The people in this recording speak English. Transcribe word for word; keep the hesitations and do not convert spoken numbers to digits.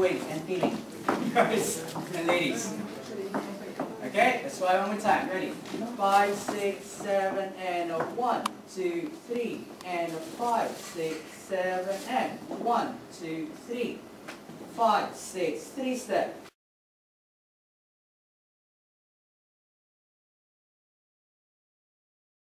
doing and feeling, guys and ladies. Okay, let's try one more time. Ready? Five, six, seven, and a one, two, three, and a five, six, seven, and one, two, three, five, six, three step.